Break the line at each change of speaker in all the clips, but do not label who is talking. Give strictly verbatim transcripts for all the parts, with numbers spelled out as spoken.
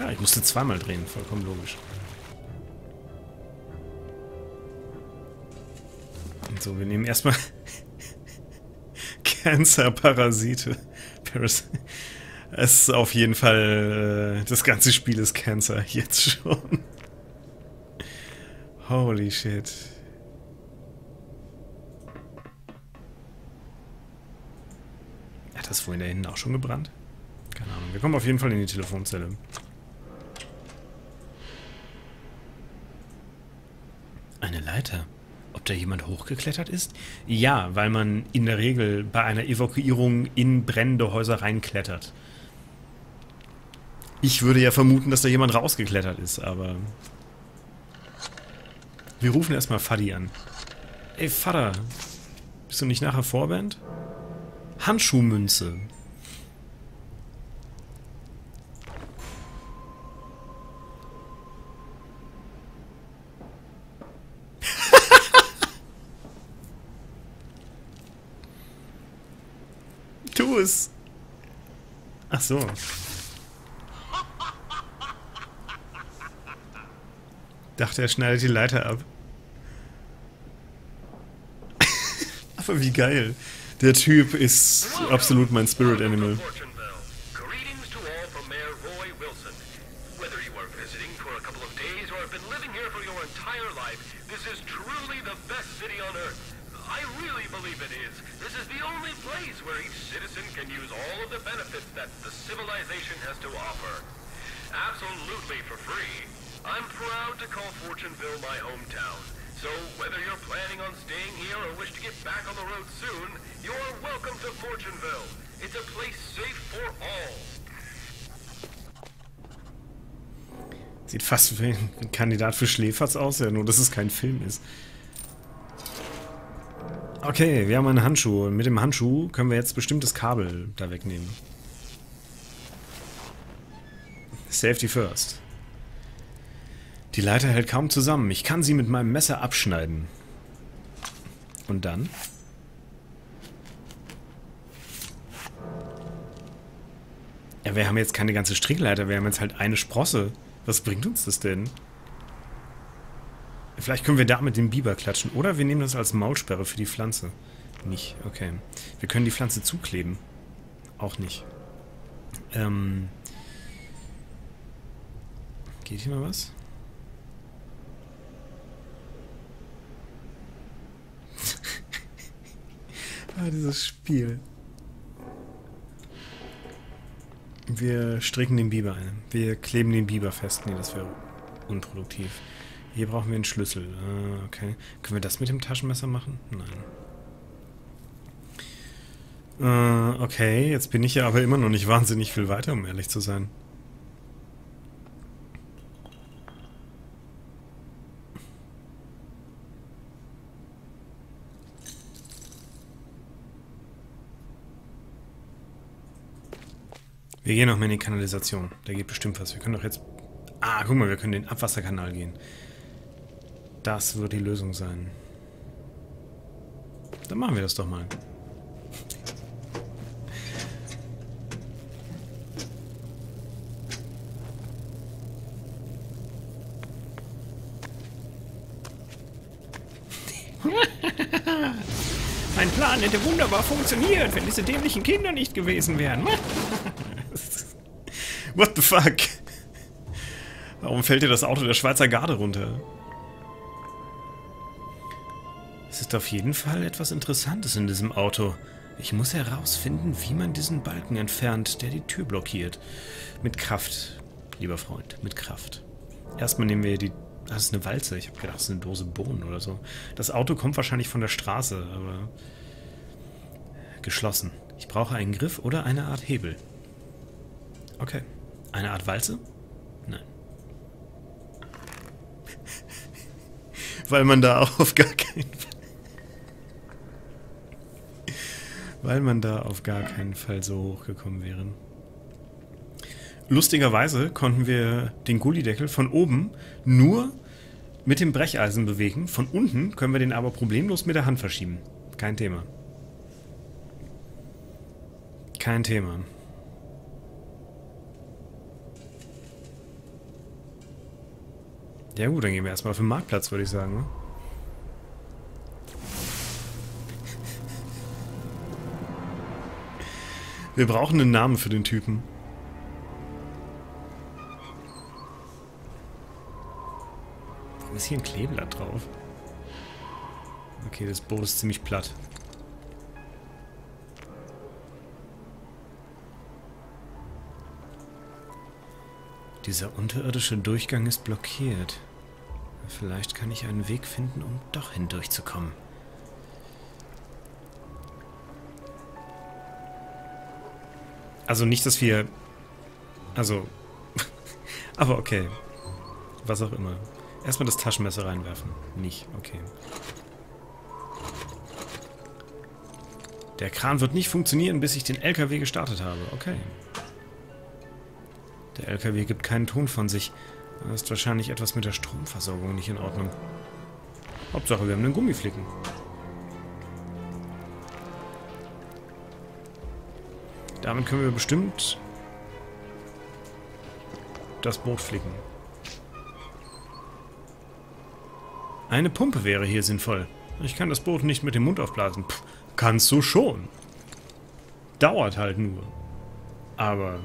Ja, ich musste zweimal drehen, vollkommen logisch. Und so, wir nehmen erstmal Cancer-Parasite. Paras es ist auf jeden Fall, äh, das ganze Spiel ist Cancer, jetzt schon. Holy shit. Hat das vorhin da hinten auch schon gebrannt? Keine Ahnung. Wir kommen auf jeden Fall in die Telefonzelle. Eine Leiter. Ob da jemand hochgeklettert ist? Ja, weil man in der Regel bei einer Evakuierung in brennende Häuser reinklettert. Ich würde ja vermuten, dass da jemand rausgeklettert ist, aber... Wir rufen erstmal Fadi an. Ey, Vater, bist du nicht nachher Vorband? Handschuhmünze. Tu es. Ach so. Dachte, er schneidet die Leiter ab. Aber wie geil. Der Typ ist absolut mein Spirit Animal.
Absolutely for free. I'm proud to call Fortuneville my hometown. So whether you're planning on staying here or wish to get back on the road soon, you're welcome to Fortuneville. It's a place safe for all.
Sieht fast wie ein Kandidat für Schläferz aus, ja, nur dass es kein Film ist. Okay, wir haben einen Handschuh und mit dem Handschuh können wir jetzt bestimmtes Kabel da wegnehmen. Safety first. Die Leiter hält kaum zusammen. Ich kann sie mit meinem Messer abschneiden. Und dann? Ja, wir haben jetzt keine ganze Strickleiter, wir haben jetzt halt eine Sprosse. Was bringt uns das denn? Vielleicht können wir da mit dem Biber klatschen. Oder wir nehmen das als Maulsperre für die Pflanze. Nicht, okay. Wir können die Pflanze zukleben. Auch nicht. Ähm... Geht hier mal was? Ah, dieses Spiel. Wir stricken den Biber ein. Wir kleben den Biber fest. Nee, das wäre unproduktiv. Hier brauchen wir einen Schlüssel. Ah, okay. Können wir das mit dem Taschenmesser machen? Nein. Äh, okay, jetzt bin ich ja aber immer noch nicht wahnsinnig viel weiter, um ehrlich zu sein. Wir gehen noch mal in die Kanalisation. Da geht bestimmt was. Wir können doch jetzt... Ah, guck mal, wir können den Abwasserkanal gehen. Das wird die Lösung sein. Dann machen wir das doch mal. Mein Plan hätte wunderbar funktioniert, wenn diese dämlichen Kinder nicht gewesen wären. What the fuck? Warum fällt dir das Auto der Schweizer Garde runter? Es ist auf jeden Fall etwas Interessantes in diesem Auto. Ich muss herausfinden, wie man diesen Balken entfernt, der die Tür blockiert. Mit Kraft, lieber Freund, mit Kraft. Erstmal nehmen wir die... Das ist eine Walze. Ich habe gedacht, das ist eine Dose Bohnen oder so. Das Auto kommt wahrscheinlich von der Straße, aber... Geschlossen. Ich brauche einen Griff oder eine Art Hebel. Okay. Eine Art Walze? Nein. Weil man da auf gar keinen Fall... Weil man da auf gar keinen Fall so hochgekommen wäre. Lustigerweise konnten wir den Gullideckel von oben nur mit dem Brecheisen bewegen. Von unten können wir den aber problemlos mit der Hand verschieben. Kein Thema. Kein Thema. Ja gut, dann gehen wir erstmal auf den Marktplatz, würde ich sagen. Ne? Wir brauchen einen Namen für den Typen. Warum ist hier ein Kleeblatt drauf? Okay, das Boot ist ziemlich platt. Dieser unterirdische Durchgang ist blockiert. Vielleicht kann ich einen Weg finden, um doch hindurchzukommen. Also nicht, dass wir... Also... Aber okay. Was auch immer. Erstmal das Taschenmesser reinwerfen. Nicht, okay. Der Kran wird nicht funktionieren, bis ich den L K W gestartet habe. Okay. Der L K W gibt keinen Ton von sich. Da ist wahrscheinlich etwas mit der Stromversorgung nicht in Ordnung. Hauptsache, wir haben einen Gummiflicken. Damit können wir bestimmt das Boot flicken. Eine Pumpe wäre hier sinnvoll. Ich kann das Boot nicht mit dem Mund aufblasen. Pff, kannst du schon. Dauert halt nur. Aber...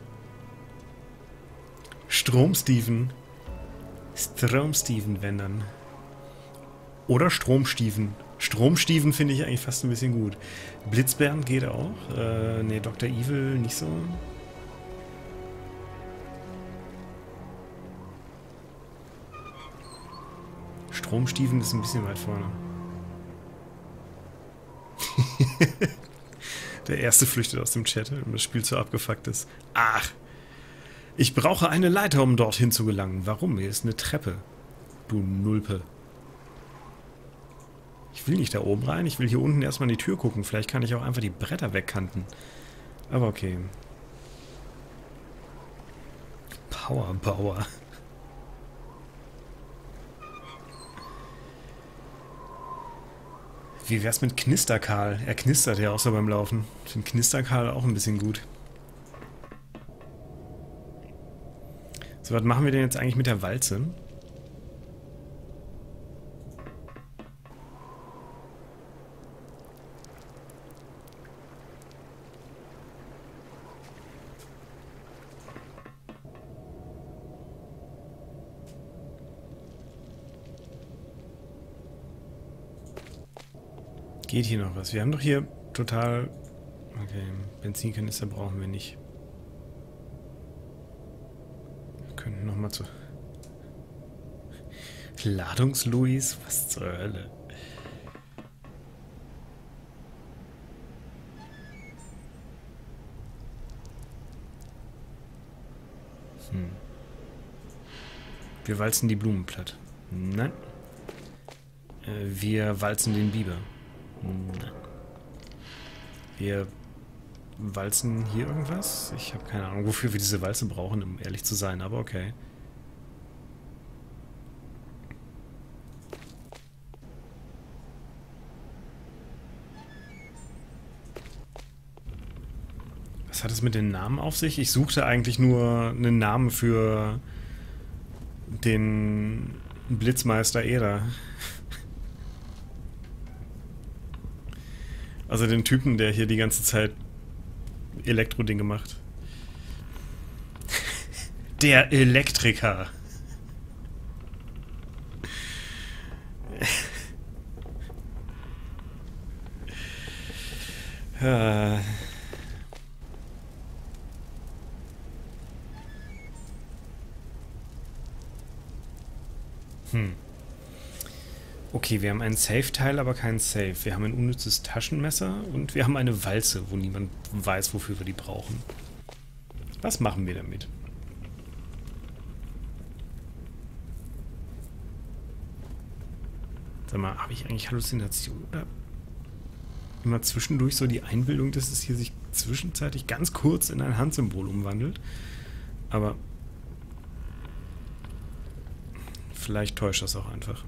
Strom-Steven. Strom-Steven, wenn dann. Oder Stromstiefen. Stromstiefen finde ich eigentlich fast ein bisschen gut. Blitzbären geht auch. Äh, ne, Doktor Evil nicht so. Stromstiefen ist ein bisschen weit vorne. Der erste flüchtet aus dem Chat und das Spiel zu abgefuckt ist. Ach! Ich brauche eine Leiter, um dorthin zu gelangen. Warum? Hier ist eine Treppe. Du Nulpe. Ich will nicht da oben rein. Ich will hier unten erstmal in die Tür gucken. Vielleicht kann ich auch einfach die Bretter wegkanten. Aber okay. Powerbauer. Wie wär's mit Knisterkarl? Er knistert ja auch so beim Laufen. Ich finde Knisterkarl auch ein bisschen gut. So, was machen wir denn jetzt eigentlich mit der Walze? Geht hier noch was? Wir haben doch hier total... Okay, Benzinkanister brauchen wir nicht. Wir könnten nochmal zu... Ladungs-Louis? Was zur Hölle? Hm. Wir walzen die Blumen platt. Nein. Äh, wir walzen den Biber. Nein. Wir walzen hier irgendwas? Ich habe keine Ahnung, wofür wir diese Walze brauchen, um ehrlich zu sein, aber okay. Was hat es mit den Namen auf sich? Ich suchte eigentlich nur einen Namen für den Blitzmeister Eder. Also den Typen, der hier die ganze Zeit Elektro-Dinge macht. Der Elektriker. Hm. Okay, wir haben einen Safe-Teil, aber keinen Safe. Wir haben ein unnützes Taschenmesser und wir haben eine Walze, wo niemand weiß, wofür wir die brauchen. Was machen wir damit? Sag mal, habe ich eigentlich Halluzinationen? Oder immer zwischendurch so die Einbildung, dass es hier sich zwischenzeitlich ganz kurz in ein Handsymbol umwandelt? Aber vielleicht täuscht das auch einfach.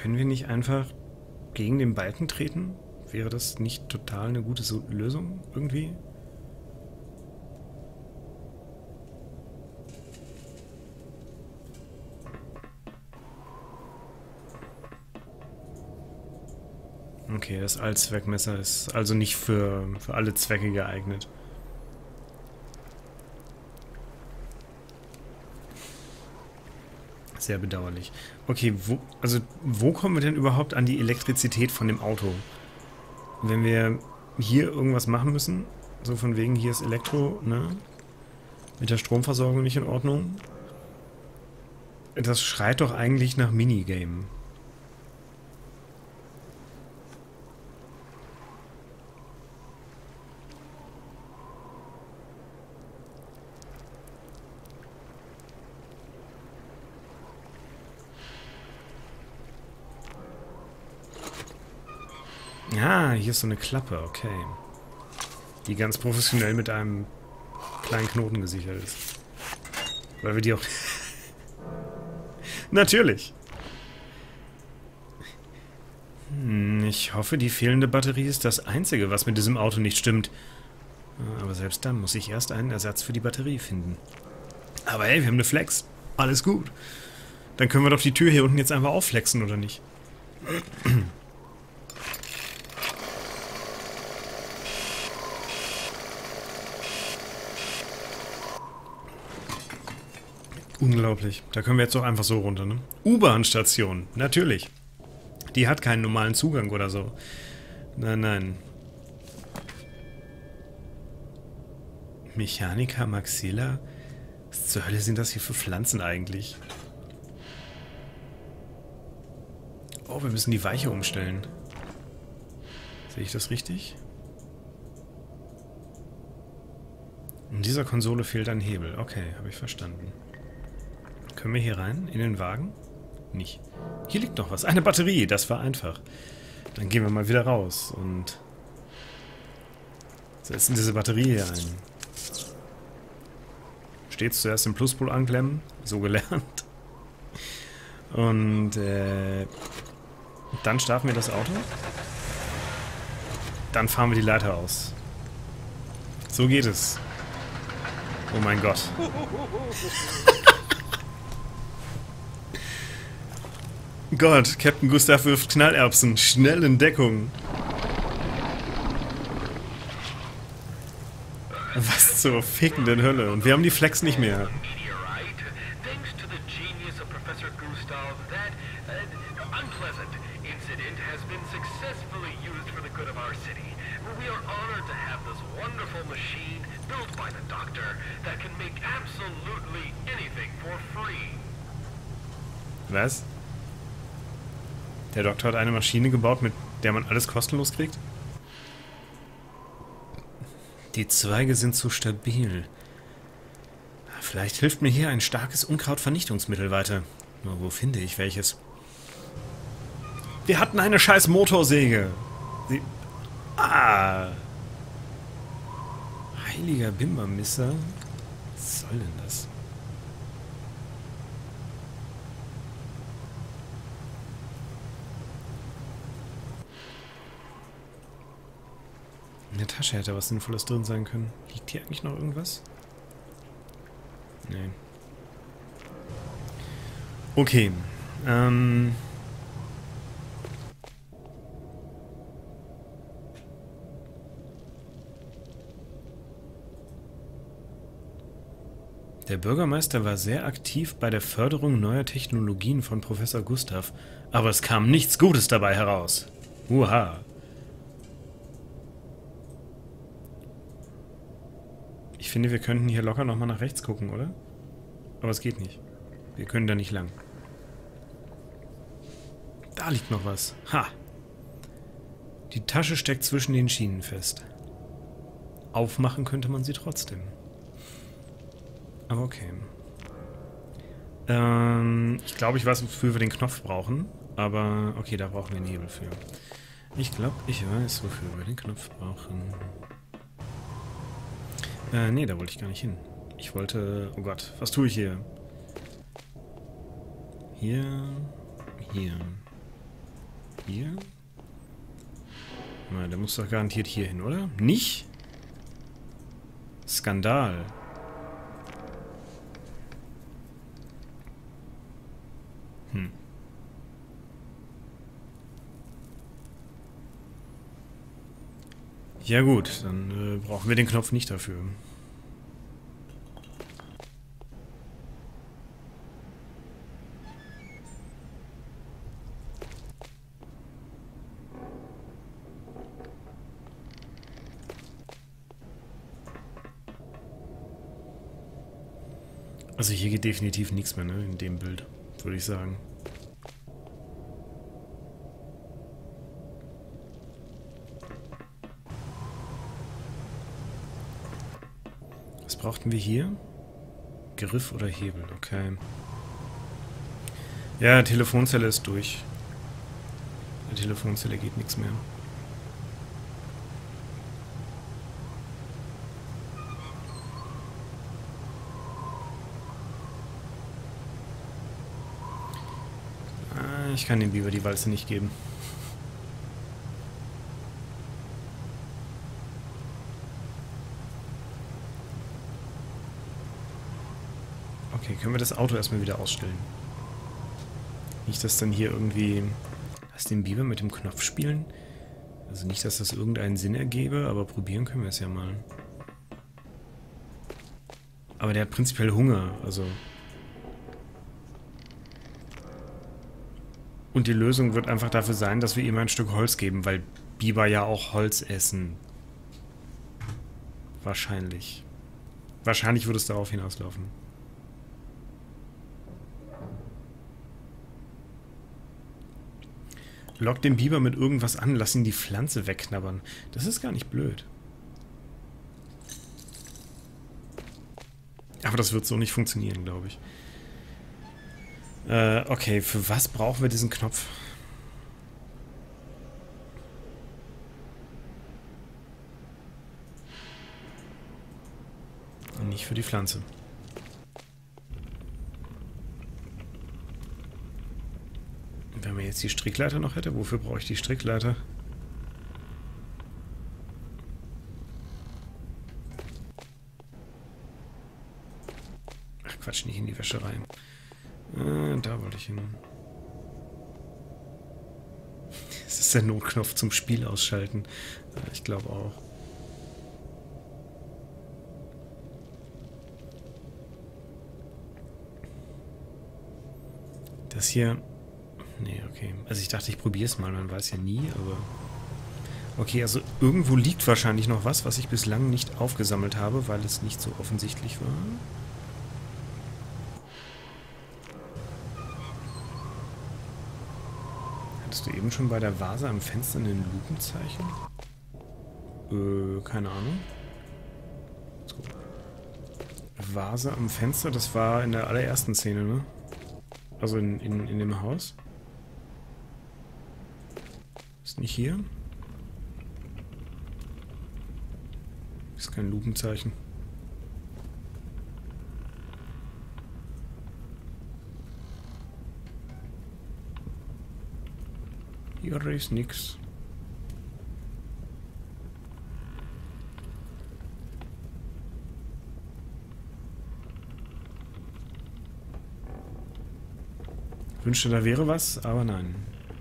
Können wir nicht einfach gegen den Balken treten? Wäre das nicht total eine gute so Lösung irgendwie? Okay, das Allzweckmesser ist also nicht für, für alle Zwecke geeignet. Sehr bedauerlich. Okay, wo, also wo kommen wir denn überhaupt an die Elektrizität von dem Auto? Wenn wir hier irgendwas machen müssen, so von wegen, hier ist Elektro, ne? Mit der Stromversorgung nicht in Ordnung. Das schreit doch eigentlich nach Minigame. Ah, hier ist so eine Klappe, okay. Die ganz professionell mit einem kleinen Knoten gesichert ist. Weil wir die auch... Natürlich! Hm, ich hoffe, die fehlende Batterie ist das Einzige, was mit diesem Auto nicht stimmt. Aber selbst dann muss ich erst einen Ersatz für die Batterie finden. Aber hey, wir haben eine Flex. Alles gut. Dann können wir doch die Tür hier unten jetzt einfach aufflexen, oder nicht? Unglaublich. Da können wir jetzt doch einfach so runter, ne? U-Bahn-Station. Natürlich. Die hat keinen normalen Zugang oder so. Nein, nein. Mechanica Maxilla? Was zur Hölle sind das hier für Pflanzen eigentlich? Oh, wir müssen die Weiche umstellen. Sehe ich das richtig? In dieser Konsole fehlt ein Hebel. Okay, habe ich verstanden. Können wir hier rein? In den Wagen? Nicht. Hier liegt noch was. Eine Batterie. Das war einfach. Dann gehen wir mal wieder raus und setzen diese Batterie hier ein. Stets zuerst den Pluspol anklemmen. So gelernt. Und äh, dann starten wir das Auto. Dann fahren wir die Leiter aus. So geht es. Oh mein Gott. Gott, Captain Gustav wirft Knallerbsen. Schnell in Deckung. Was zur fickenden Hölle. Und wir haben die Flex nicht mehr. Was? Der Doktor hat eine Maschine gebaut, mit der man alles kostenlos kriegt? Die Zweige sind zu stabil. Vielleicht hilft mir hier ein starkes Unkrautvernichtungsmittel weiter. Nur wo finde ich welches? Wir hatten eine scheiß Motorsäge. Sie... Ah! Heiliger Bimbermisser. Was soll denn das? In der Tasche hätte was Sinnvolles drin sein können. Liegt hier eigentlich noch irgendwas? Nee. Okay. Ähm... Der Bürgermeister war sehr aktiv bei der Förderung neuer Technologien von Professor Gustav, aber es kam nichts Gutes dabei heraus. Uha. Ich finde, wir könnten hier locker nochmal nach rechts gucken, oder? Aber es geht nicht. Wir können da nicht lang. Da liegt noch was. Ha! Die Tasche steckt zwischen den Schienen fest. Aufmachen könnte man sie trotzdem. Aber okay. Ähm, ich glaube, ich weiß, wofür wir den Knopf brauchen. Aber okay, da brauchen wir einen Hebel für. Ich glaube, ich weiß, wofür wir den Knopf brauchen. Äh, nee, da wollte ich gar nicht hin. Ich wollte... Oh Gott, was tue ich hier? Hier... Hier... Hier? Na, der muss doch garantiert hier hin, oder? Nicht? Skandal. Hm. Ja gut, dann äh, brauchen wir den Knopf nicht dafür. Also hier geht definitiv nichts mehr, ne, in dem Bild, würde ich sagen. Was brauchten wir hier? Griff oder Hebel, okay. Ja, Telefonzelle ist durch. In der Telefonzelle geht nichts mehr. Ich kann dem Biber die Walze nicht geben. Okay, können wir das Auto erstmal wieder ausstellen. Nicht, dass dann hier irgendwie... Lass den Biber mit dem Knopf spielen. Also nicht, dass das irgendeinen Sinn ergebe, aber probieren können wir es ja mal. Aber der hat prinzipiell Hunger, also... Und die Lösung wird einfach dafür sein, dass wir ihm ein Stück Holz geben, weil Biber ja auch Holz essen. Wahrscheinlich. Wahrscheinlich würde es darauf hinauslaufen. Lock den Biber mit irgendwas an, lass ihn die Pflanze wegknabbern. Das ist gar nicht blöd. Aber das wird so nicht funktionieren, glaube ich. Äh, okay, für was brauchen wir diesen Knopf? Und nicht für die Pflanze. Wenn man jetzt die Strickleiter noch hätte, wofür brauche ich die Strickleiter? Ach Quatsch, nicht in die Wäscherei. Äh, da wollte ich hin. Das ist der Notknopf zum Spiel ausschalten. Ich glaube auch. Das hier... Nee, okay. Also ich dachte, ich probiere es mal. Man weiß ja nie, aber... Okay, also irgendwo liegt wahrscheinlich noch was, was ich bislang nicht aufgesammelt habe, weil es nicht so offensichtlich war. Hattest du eben schon bei der Vase am Fenster ein Lupenzeichen? Äh, keine Ahnung. So. Vase am Fenster, das war in der allerersten Szene, ne? Also in, in, in dem Haus. Ist nicht hier? Ist kein Lupenzeichen. Hier ist nix. Ich wünschte, da wäre was, aber nein.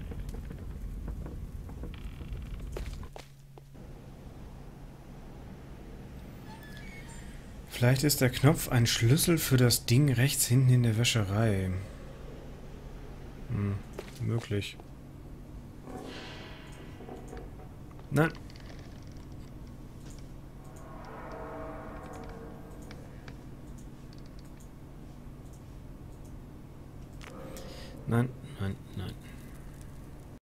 Vielleicht ist der Knopf ein Schlüssel für das Ding rechts hinten in der Wäscherei. Hm, möglich. Nein. Nein, nein, nein.